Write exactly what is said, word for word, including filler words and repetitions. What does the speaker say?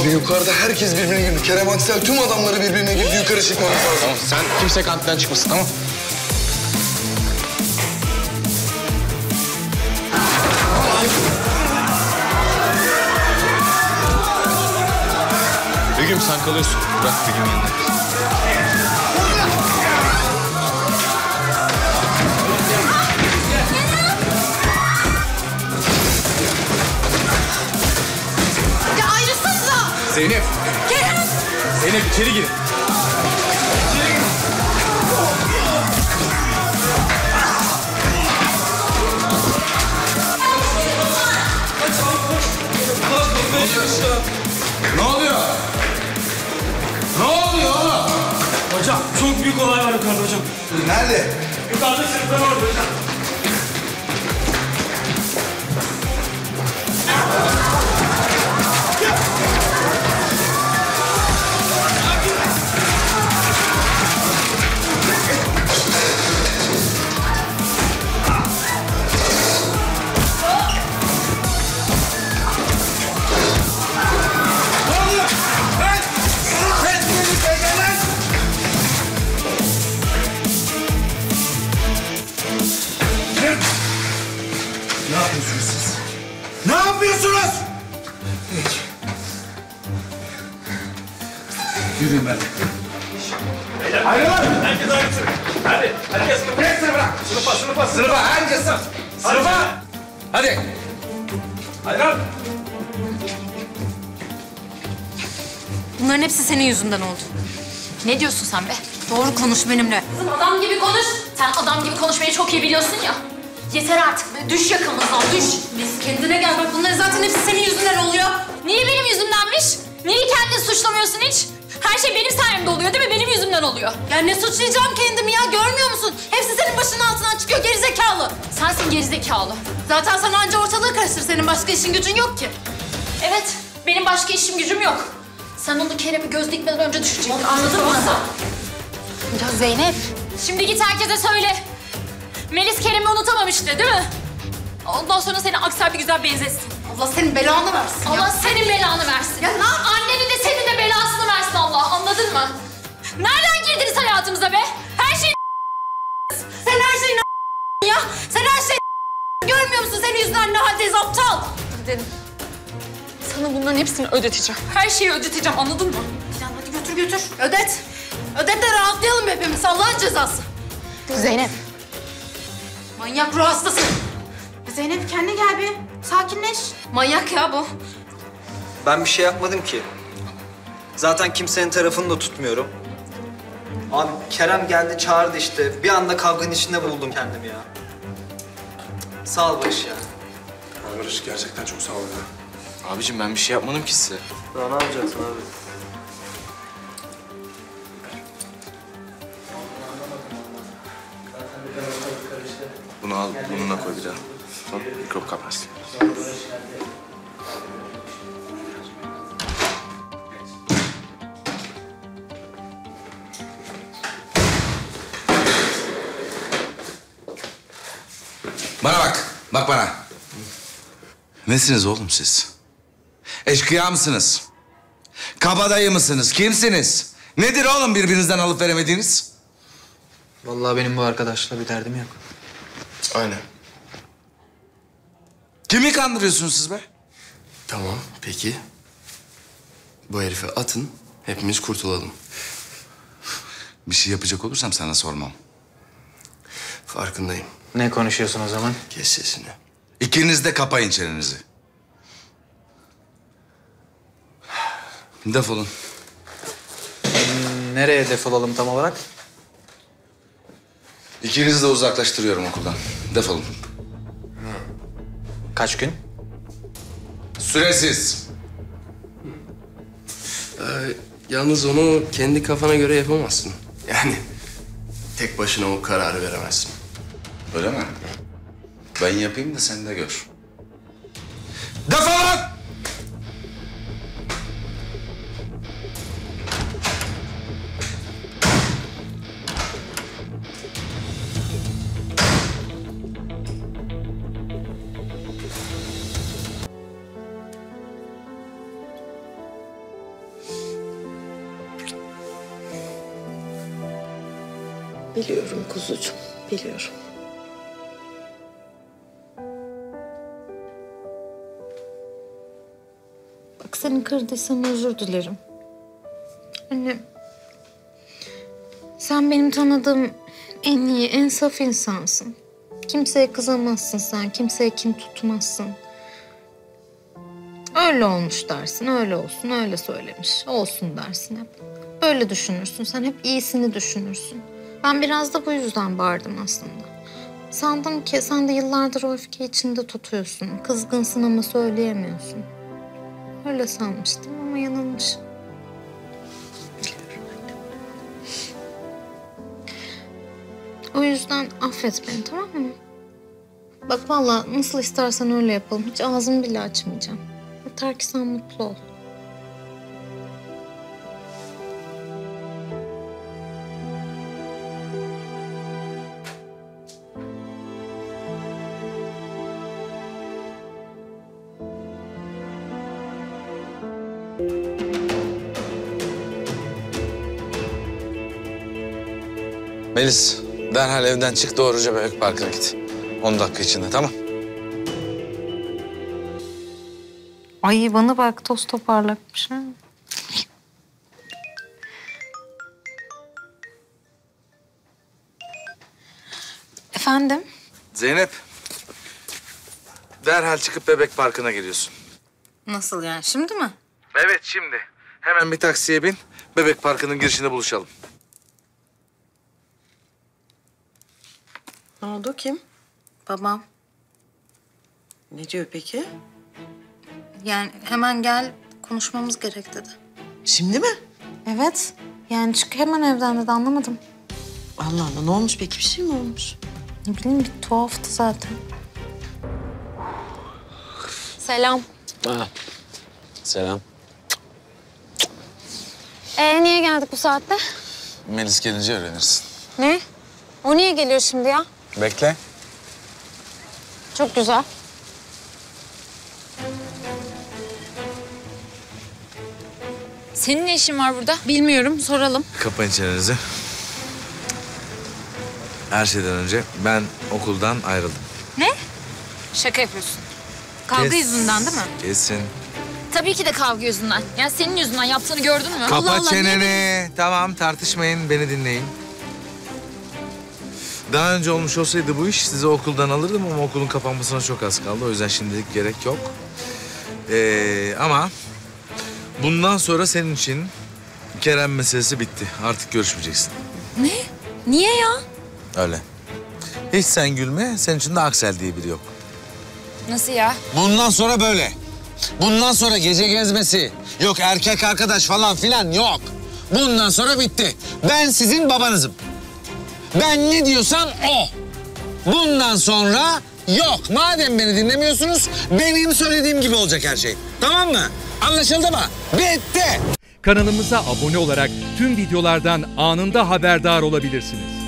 Abi yukarıda herkes birbirine girdi. Kerem Aksel tüm adamları birbirine girdi. Yukarı çıkmamız lazım. Tamam, sen kimse kantiden çıkmasın, tamam? Begüm sen kalıyorsun. Bırak Begüm'ün yanına. Ya ayrılsanıza! Zeynep! Kerem! Zeynep içeri girin. İçeri girin. Ne oluyor? Ne oluyor oğlum? Hocam çok büyük olay var yukarıda hocam. Nerede? Yukarıda sınıflar var hocam. Ne yapıyorsunuz siz? Ne yapıyorsunuz? Hiç. Yürüyün ben. Hayır lan! Herkes aynı sınıf. Hadi, herkes sınıfa. Herkes sınıfa. Sınıfa, sınıfa, sınıfa. Herkes sınıf. Sınıfa. Hadi. Hadi lan. Bunların hepsi senin yüzünden oldu. Ne diyorsun sen be? Doğru konuş benimle. Kızım adam gibi konuş. Sen adam gibi konuşmayı çok iyi biliyorsun ya. Yeter artık be. Düş yakamızdan, düş. Biz kendine gel bak, bunların zaten hepsi senin yüzünden oluyor. Niye benim yüzümdenmiş? Niye kendini suçlamıyorsun hiç? Her şey benim sayemde oluyor değil mi? Benim yüzümden oluyor. Ya ne suçlayacağım kendimi ya, görmüyor musun? Hepsi senin başının altından çıkıyor, gerizekalı. Sensin gerizekalı. Zaten sana anca ortalığı karıştır, senin başka işin gücün yok ki. Evet, benim başka işim gücüm yok. Sen onu Kerem'i göz dikmeden önce düşecektin. Anladın mı? Ya Zeynep. Şimdi git herkese söyle. Melis Kerem'i unutamamıştı değil mi? Ondan sonra seni Aksel bir güzel benzetsin. Allah senin belanı versin ya. Allah senin belanı versin. Ya ne yap- Annenin de senin de belasını versin Allah. Anladın mı? Nereden girdiniz hayatımıza be? Her şey Sen her şeyin ya. Sen her şeyin görmüyor musun? Senin yüzünden ne haldeyiz aptal. Gidelim. Sana bunların hepsini ödeteceğim. Her şeyi ödeteceğim, anladın mı? Dilan hadi götür götür. Ödet. Ödet de rahatlayalım hepimiz. Allah'ın cezası. Zeynep. Manyak ruh hastası. Zeynep kendine gel bir. Sakinleş. Manyak ya bu. Ben bir şey yapmadım ki. Zaten kimsenin tarafını da tutmuyorum. Abi Kerem geldi çağırdı işte. Bir anda kavganın içinde buldum kendimi ya. Sağ ol Barış ya. Barış gerçekten çok sağ ol ya. Abicim ben bir şey yapmadım ki size. Daha ne yapacaksın abi? Bunu al, bununla koy bir daha. Tamam, mikrop kapmasın. Bana bak, bak bana. Nesiniz oğlum siz? Eşkıya mısınız? Kabadayı mısınız? Kimsiniz? Nedir oğlum birbirinizden alıp veremediğiniz? Vallahi benim bu arkadaşla bir derdim yok. Aynen. Kimi kandırıyorsunuz siz be? Tamam, peki. Bu herifi atın, hepimiz kurtulalım. Bir şey yapacak olursam sana sormam. Farkındayım. Ne konuşuyorsun o zaman? Kes sesini. İkiniz de kapayın çenenizi. Defolun. Nereye defolalım tam olarak? İkinizi de uzaklaştırıyorum okuldan. Defolun. Kaç gün? Süresiz. Ee, yalnız onu kendi kafana göre yapamazsın. Yani tek başına o kararı veremezsin. Öyle mi? Ben yapayım da sen de gör. Defolun! Biliyorum kuzucuğum, biliyorum. Bak seni kırdıysam özür dilerim. Hani sen benim tanıdığım en iyi, en saf insansın. Kimseye kızamazsın sen, kimseye kin tutmazsın. Öyle olmuş dersin, öyle olsun, öyle söylemiş. Olsun dersin hep. Böyle düşünürsün, sen hep iyisini düşünürsün. Ben biraz da bu yüzden bağırdım aslında. Sandım ki sen de yıllardır o öfke içinde tutuyorsun. Kızgınsın ama söyleyemiyorsun. Öyle sanmıştım ama yanılmışım. O yüzden affet beni, tamam mı? Bak vallahi nasıl istersen öyle yapalım. Hiç ağzımı bile açmayacağım. Yeter ki sen mutlu ol. Melis, derhal evden çık, doğruca Bebek Parkı'na git. On dakika içinde, tamam? Ay bana bak, toz toparlakmış ha. Efendim? Zeynep, derhal çıkıp Bebek Parkı'na geliyorsun. Nasıl yani, şimdi mi? Evet, şimdi. Hemen bir taksiye bin, Bebek Parkı'nın girişinde buluşalım. Ne oldu, kim? Babam. Ne diyor peki? Yani hemen gel, konuşmamız gerek dedi. Şimdi mi? Evet. Yani çık hemen evden dedi, anlamadım. Allah Allah, ne olmuş peki? Bir şey mi olmuş? Ne bileyim, bir tuhaftı zaten. Selam. Ha. Selam. Ee niye geldik bu saatte? Melis gelince öğrenirsin. Ne? O niye geliyor şimdi ya? Bekle. Çok güzel. Senin ne işin var burada? Bilmiyorum, soralım. Kapayın çenenizi. Her şeyden önce ben okuldan ayrıldım. Ne? Şaka yapıyorsun. Kavga Kes- yüzünden değil mi? Kesin. Tabii ki de kavga yüzünden. Yani senin yüzünden yaptığını gördün mü? Kapa Allah Allah, niye çeneni. Tamam, tartışmayın, beni dinleyin. Daha önce olmuş olsaydı bu iş sizi okuldan alırdım ama okulun kapanmasına çok az kaldı. O yüzden şimdilik gerek yok. Ee, ama bundan sonra senin için Kerem meselesi bitti. Artık görüşmeyeceksin. Ne? Niye ya? Öyle. Hiç sen gülme, senin için de Aksel diye biri yok. Nasıl ya? Bundan sonra böyle. Bundan sonra gece gezmesi, yok erkek arkadaş falan filan yok. Bundan sonra bitti. Ben sizin babanızım. Ben ne diyorsam o. Bundan sonra yok. Madem beni dinlemiyorsunuz, benim söylediğim gibi olacak her şey. Tamam mı? Anlaşıldı mı? Bitti. Kanalımıza abone olarak tüm videolardan anında haberdar olabilirsiniz.